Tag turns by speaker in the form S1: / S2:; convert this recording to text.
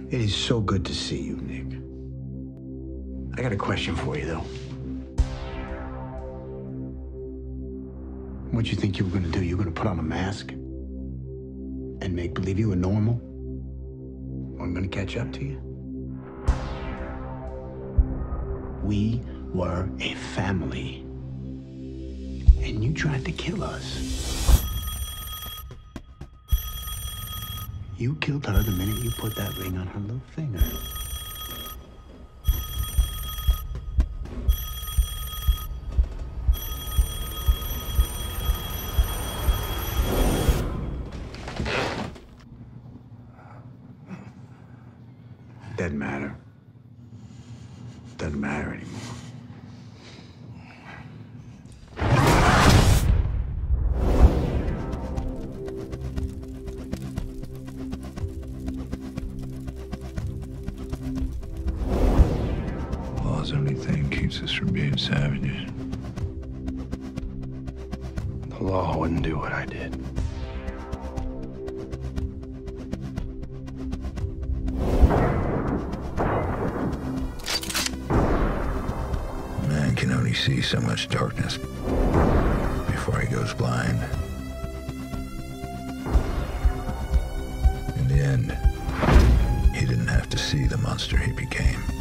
S1: It is so good to see you, Nick. I got a question for you, though. What you think you were gonna do? You were gonna put on a mask and make believe you were normal? I'm gonna catch up to you. We were a family, and you tried to kill us. You killed her the minute you put that ring on her little finger. Doesn't matter. Doesn't matter anymore.
S2: Law's the only thing keeps us from being savages. The law wouldn't do what I did. Man can only see so much darkness before he goes blind. In the end, he didn't have to see the monster he became.